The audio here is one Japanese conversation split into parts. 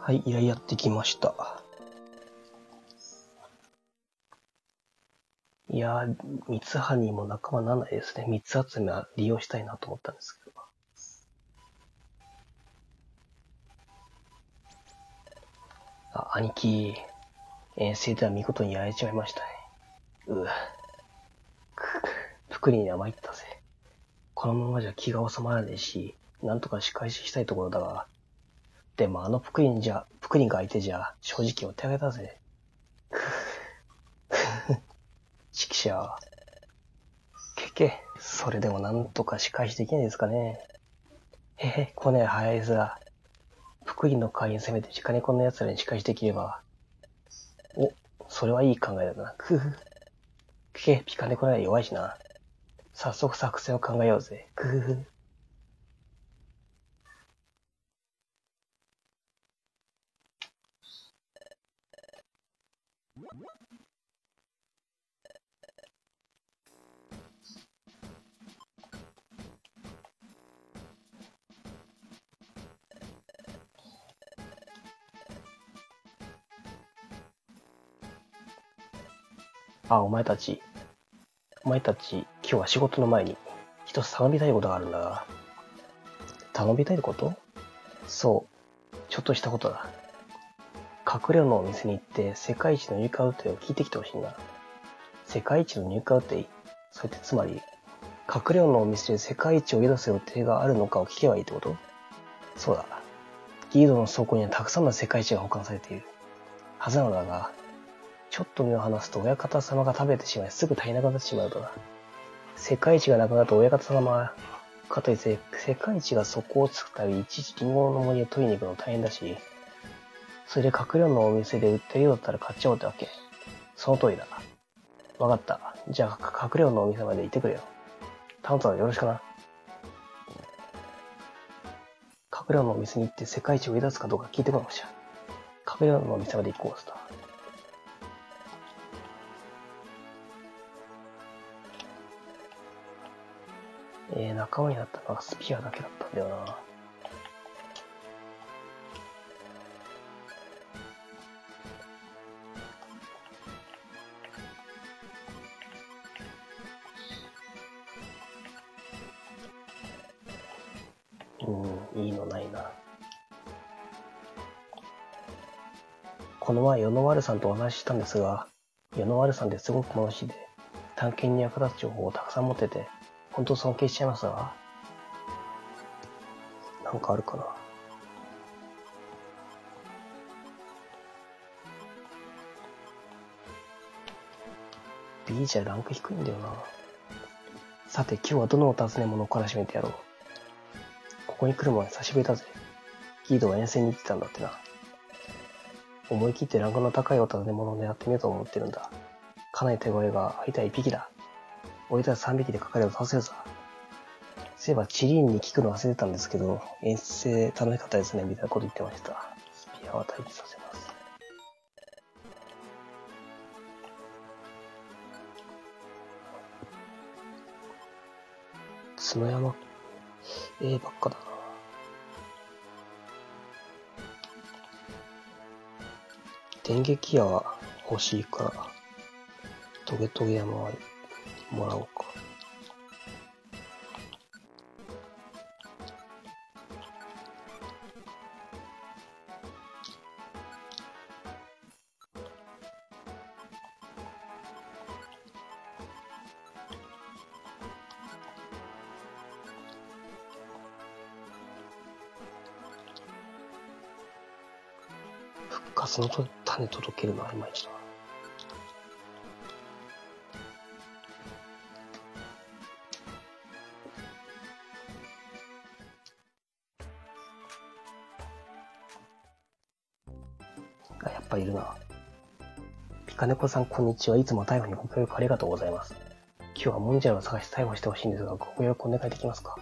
はい、依頼やってきました。いやー、三つ葉にも仲間なんないですね。三つ集めは利用したいなと思ったんですけど。あ、兄貴、遠征では見事にやられちまいましたね。プクリには参ったぜ。このままじゃ気が収まらねえし、なんとか仕返ししたいところだが、でもあのプクリンが相手じゃ、正直お手上げだぜ。ちくしょう。それでもなんとか仕返しできないですかね。へへ、来ねえ早いさ。プクリンの代わりに攻めて地下猫の奴らに仕返しできれば。お、それはいい考えだな。ピカネコなら弱いしな。早速作戦を考えようぜ。あ、お前たち、今日は仕事の前に、一つ頼みたいことがあるんだが。頼みたいこと？そう、ちょっとしたことだ。隠れ家のお店に行って世界一の入荷予定を聞いてきてほしいんだ。世界一の入荷予定？それってつまり、隠れ家のお店で世界一を売り出す予定があるのかを聞けばいいってこと？そうだ。ギードの倉庫にはたくさんの世界一が保管されているはずなのだが、ちょっと目を離すと親方様が食べてしまいすぐ足りなくなってしまうとだ。世界一がなくなると親方様かといって世界一が底をつくたびいちいちリンゴの森へ取りに行くの大変だし、それで隠れ家のお店で売ってるようだったら買っちゃおうってわけ。その通りだ。わかった。じゃあ隠れ家のお店まで行ってくれよ。頼んだらよろしくな。隠れ家のお店に行って世界一を売り出すかどうか聞いてこなくちゃ。隠れ家のお店まで行こうスター。仲間になったのはスピアだけだったんだよな。いいのないな。この前、与野丸さんとお話ししたんですが、与野丸さんってすごく物知りで、探検に役立つ情報をたくさん持ってて、本当尊敬しちゃいますが、なんかあるかな。B じゃランク低いんだよな。さて、今日はどのお尋ね物から締めてやろう。ここに来る前久しぶりだぜ。ギードは遠征に行ってたんだってな。思い切ってランクの高いお尋ね物を狙ってみようと思ってるんだ。かなり手声が相手は1匹だ。俺たち3匹で係を倒せるさ。そういえばチリーンに聞くの忘れてたんですけど、遠征楽しかったですね、みたいなこと言ってました。スピアは待機させます。角山、ばっかだな。電撃矢は欲しいから、トゲトゲ山はもらおうか。復活の種届けるのはいまいちだな。やっぱいるな。ピカネコさんこんにちは。いつも逮捕にご協力ありがとうございます。今日はモンジャルを探して逮捕してほしいんですが、ご協力お願いできますか？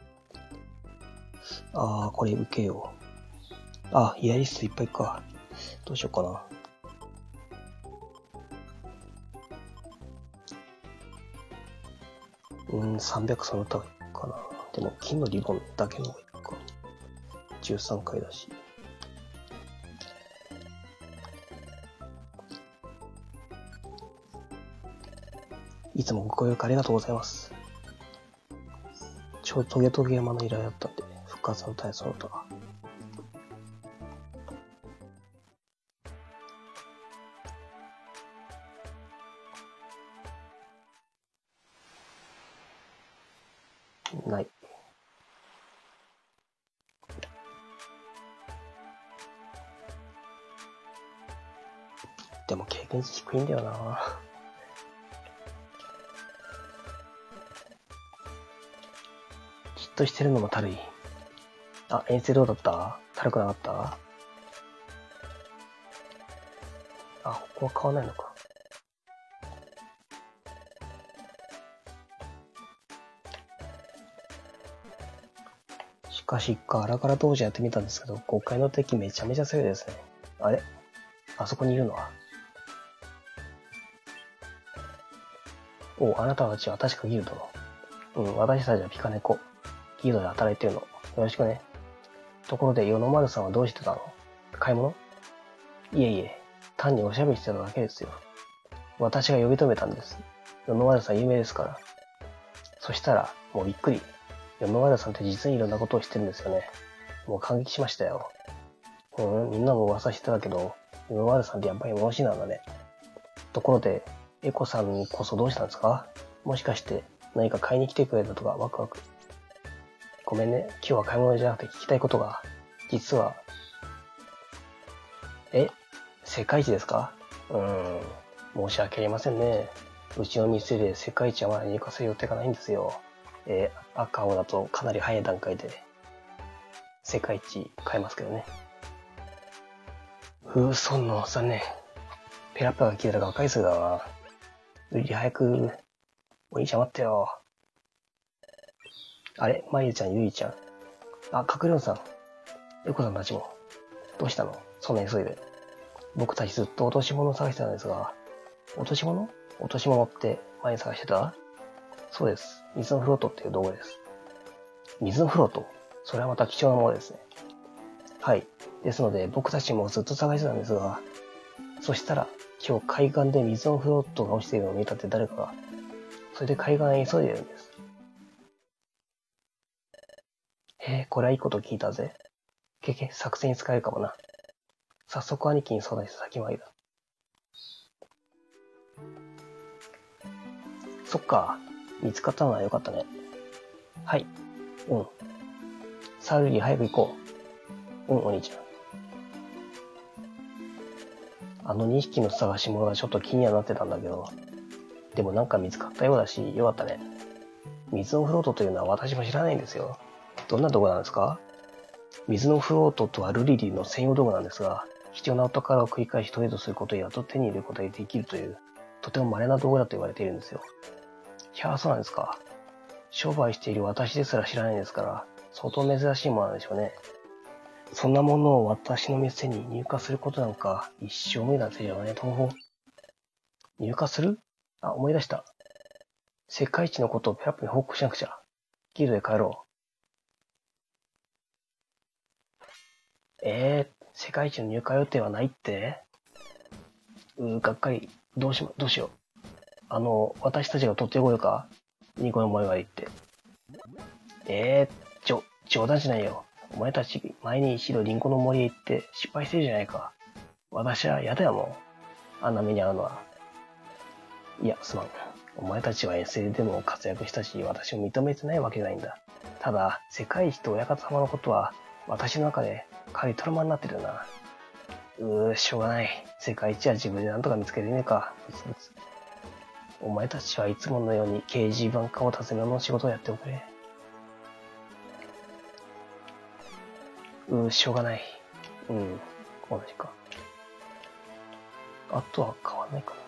これ受けよう。イヤリストいっぱいか。どうしようかな。300その他かな。でも金のリボンだけの方がいいか。13回だし。 つもご協力ありがとうございます。トゲトゲ山の依頼だったんで、復活の体操の歌が。ない。でも経験値低いんだよな。じっとしてるのもたるい。あ、遠征どうだった？たるくなかった？あ、ここは変わんないのか。しかし、ガラガラ同時やってみたんですけど、5階の敵めちゃめちゃ強いですね。あれ？あそこにいるのは。お、あなたたちは確かギルドの。私たちはピカネコ。ギルドで働いてるの。よろしくね。ところで、与野丸さんはどうしてたの？買い物？いえいえ、単におしゃべりしてただけですよ。私が呼び止めたんです。与野丸さん有名ですから。そしたら、もうびっくり。与野丸さんって実にいろんなことをしてるんですよね。もう感激しましたよ。みんなも噂してたけど、与野丸さんってやっぱり物知りなんだね。ところで、エコさんこそどうしたんですか？もしかして何か買いに来てくれたとかワクワク。ごめんね、今日は買い物じゃなくて聞きたいことが。実は、世界一ですか？申し訳ありませんね。うちの店で世界一はまだ入荷する予定がないんですよ。赤青だとかなり早い段階で世界一買えますけどね。そんな残念。ペラッパが聞いたらがっかりするだわ。うり早く、お兄ちゃん待ってよ。あれ、まゆちゃん、ゆいちゃん。あ、かくるんさん。エコさんたちも。どうしたの？そんな急いで。僕たちずっと落とし物を探してたんですが。落とし物？落とし物って前に探してた？そうです。水のフロートっていう道具です。水のフロート？それはまた貴重なものですね。はい。ですので、僕たちもずっと探してたんですが、そしたら、今日海岸で水のフロートが落ちているのを見たって誰かが、それで海岸へ急いでるんです。これはいいこと聞いたぜ。作戦に使えるかもな。早速兄貴に相談して先回りだ。そっか。見つかったのはよかったね。はい。さあルリー早く行こう。お兄ちゃん。あの2匹の探し物がちょっと気にはなってたんだけど、でもなんか見つかったようだし、よかったね。水のフロートというのは私も知らないんですよ。どんなとこなんですか？水のフロートとはルリリーの専用道具なんですが、貴重なお宝を繰り返しトレードすることやと手に入れることができるという、とても稀な道具だと言われているんですよ。そうなんですか。商売している私ですら知らないですから、相当珍しいものなんでしょうね。そんなものを私の店に入荷することなんか一生無理な手じゃないと思う。入荷する？あ、思い出した。世界一のことをペラップに報告しなくちゃ。ギルドへ帰ろう。世界一の入荷予定はないって？がっかり。どうしよう。私たちが取ってこようか？ニコの前まで行って。冗談じゃないよ。お前たち前に一度リンゴの森へ行って失敗してるじゃないか。私は嫌だよもう。あんな目に遭うのは。いや、すまん。お前たちは SL でも活躍したし、私を認めてないわけじゃないんだ。ただ、世界一と親方様のことは、私の中でかなりトラウマになってるな。しょうがない。世界一は自分でなんとか見つけてねえか。お前たちはいつものように掲示板かを尋ねの仕事をやっておくれ。しょうがない。同じか。あとは変わんないかな。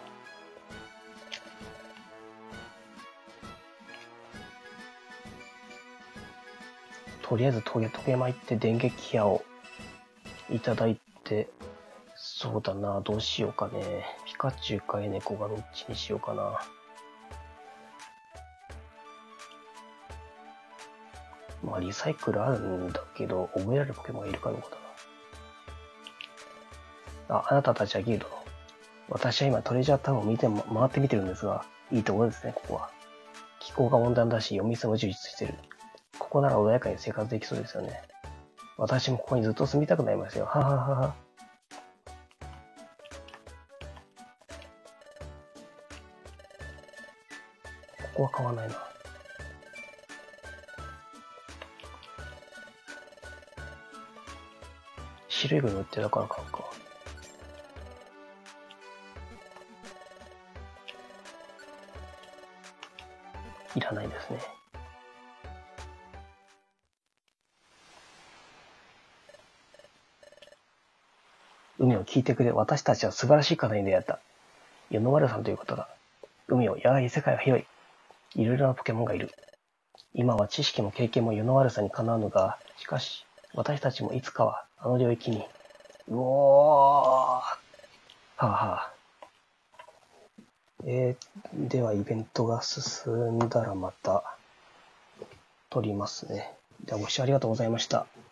とりあえずトゲ巻いて電撃矢をいただいて、そうだな、どうしようかね。ピカチュウかエネコがどっちにしようかな。まあリサイクルあるんだけど、覚えられるポケモンがいるかどうかだな。あなたたちはギルドの。私は今トレジャータウンを回ってみてるんですが、 いいところですね、ここは。気候が温暖だし、お店も充実してる。ここなら穏やかに生活できそうですよね。私もここにずっと住みたくなりますよ。はははは。ここは買わないな。白い具に売ってたから買うか。いらないですね。海を聞いてくれ。私たちは素晴らしい方に出会った。ヨノワルさんという方だ。海を、やはり世界は広い。いろいろなポケモンがいる。今は知識も経験も世の悪さにかなうのが、しかし、私たちもいつかはあの領域に、うおー、はあはあ。ではイベントが進んだらまた撮りますね。ではご視聴ありがとうございました。